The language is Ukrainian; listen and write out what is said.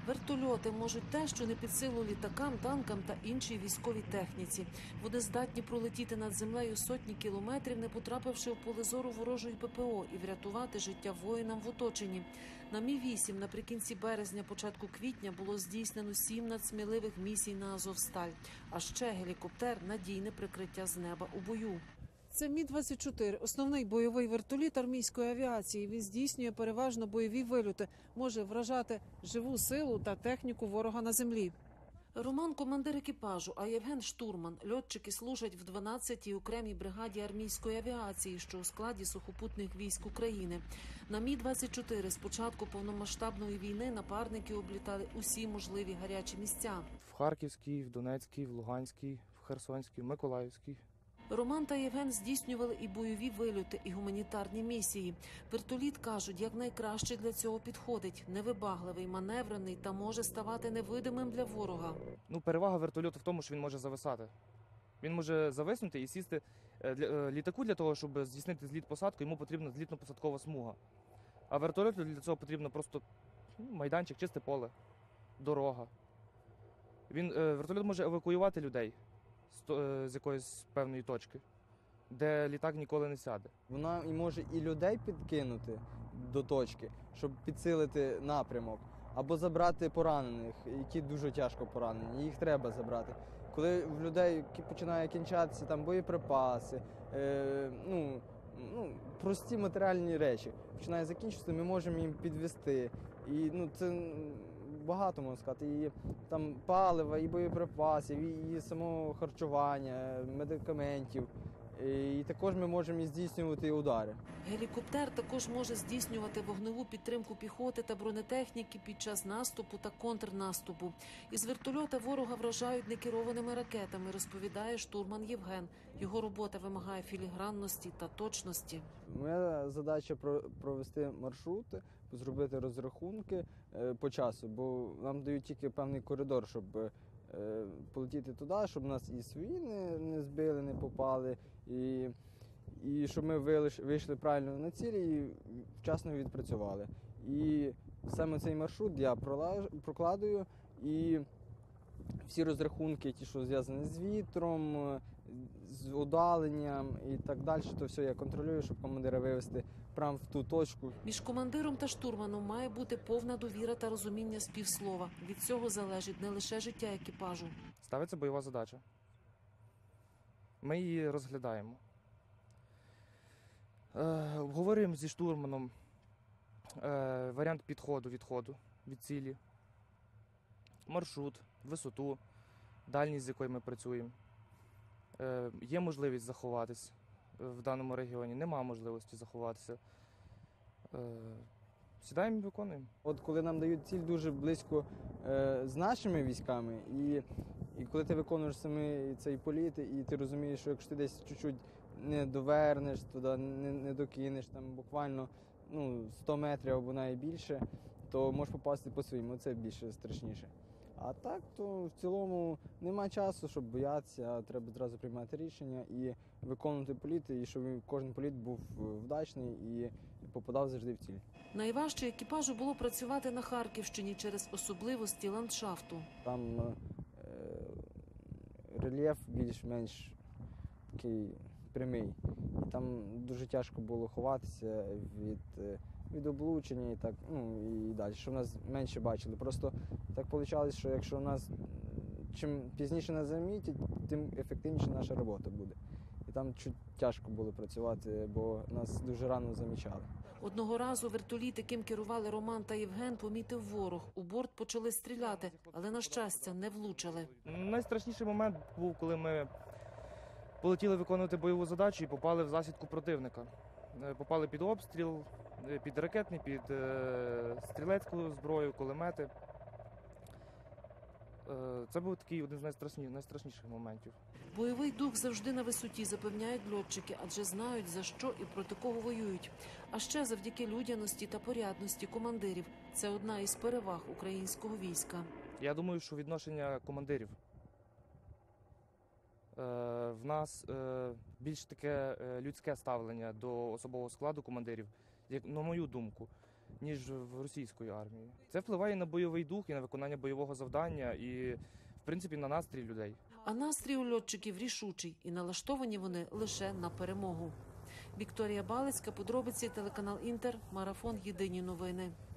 Вертольоти можуть те, що не під силу літакам, танкам та іншій військовій техніці. Вони здатні пролетіти над землею сотні кілометрів, не потрапивши в поле зору ворожої ППО, і врятувати життя воїнам в оточенні. На Мі-8 наприкінці березня, початку квітня було здійснено 7 надсміливих місій на Азовсталь. А ще гелікоптер – надійне прикриття з неба у бою. Це Мі-24 – основний бойовий вертоліт армійської авіації. Він здійснює переважно бойові вильоти, може вражати живу силу та техніку ворога на землі. Роман – командир екіпажу, а Євген – штурман. Льотчики служать в 12-й окремій бригаді армійської авіації, що у складі сухопутних військ України. На Мі-24 з початку повномасштабної війни напарники облітали усі можливі гарячі місця. В Харківській, в Донецькій, в Луганській, в Херсонській, в Миколаївській. Роман та Євген здійснювали і бойові вильоти, і гуманітарні місії. Вертоліт, кажуть, якнайкраще для цього підходить. Невибагливий, маневрений та може ставати невидимим для ворога. Перевага вертольоту в тому, що він може зависати. Він може зависнути і сісти. Літаку для того, щоб здійснити зліт-посадку, йому потрібна злітно-посадкова смуга. А вертольоту для цього потрібно просто майданчик, чисте поле, дорога. Вертольот може евакуювати людей з якоїсь певної точки, де літак ніколи не сяде. Вона і може і людей підкинути до точки, щоб підсилити напрямок, або забрати поранених, які дуже тяжко поранені, їх треба забрати. Коли в людей починає кінчатися там боєприпаси, прості матеріальні речі починає закінчитися, ми можемо їм підвести. І це багато, можна сказати, і там палива, і боєприпасів, і самого харчування, медикаментів. І також ми можемо і здійснювати удари. Гелікоптер також може здійснювати вогневу підтримку піхоти та бронетехніки під час наступу та контрнаступу. Із вертольота ворога вражають некерованими ракетами, розповідає штурман Євген. Його робота вимагає філігранності та точності. Моя задача провести маршрути, зробити розрахунки по часу, бо нам дають тільки певний коридор, щоб полетіти туди, щоб нас і свої не збили, не попали, і щоб ми вийшли правильно на цілі і вчасно відпрацювали. І саме цей маршрут я прокладую, і всі розрахунки, ті, що зв'язані з вітром, з удаленням і так далі, то все я контролюю, щоб командира вивести прямо в ту точку. Між командиром та штурманом має бути повна довіра та розуміння з півслова. Від цього залежить не лише життя екіпажу. Ставиться бойова задача. Ми її розглядаємо. Обговорюємо зі штурманом варіант відходу від цілі, маршрут, висоту, дальність, з якою ми працюємо. Є можливість заховатись в даному регіоні, немає можливості заховатися. Сідаємо і виконуємо. От коли нам дають ціль дуже близько з нашими військами, і коли ти виконуєш саме цей політ, і ти розумієш, що якщо ти десь чуть-чуть не довернеш, туди не докинеш, там буквально 100 метрів або навіть більше, то можеш попасти по своїм, це більше страшніше. А так, то в цілому немає часу, щоб боятися, треба одразу приймати рішення і виконувати політи, і щоб кожен політ був вдачний і попадав завжди в ціль. Найважче екіпажу було працювати на Харківщині через особливості ландшафту. Там рельєф більш-менш такий прямий, і там дуже тяжко було ховатися від облучення і так, і далі, щоб нас менше бачили. Просто так вийшло, що якщо нас чим пізніше нас замітять, тим ефективніше наша робота буде. І там чуть тяжко було працювати, бо нас дуже рано замічали. Одного разу вертоліт, яким керували Роман та Євген, помітив ворог. У борт почали стріляти, але, на щастя, не влучили. Найстрашніший момент був, коли ми полетіли виконувати бойову задачу і попали в засідку противника. Попали під обстріл, під ракетний, під стрілецьку зброю, кулемети. Це був такий один з найстрашніших моментів. Бойовий дух завжди на висоті, запевняють льотчики, адже знають, за що і проти кого воюють. А ще завдяки людяності та порядності командирів. Це одна із переваг українського війська. Я думаю, що відношення командирів. В нас більш таке людське ставлення до особового складу командирів, на мою думку. ніж в російської армії. Це впливає на бойовий дух і на виконання бойового завдання, і, в принципі, на настрій людей. А настрій у льотчиків рішучий, і налаштовані вони лише на перемогу. Вікторія Балицька, подробиці, телеканал Інтер, Марафон, Єдині новини.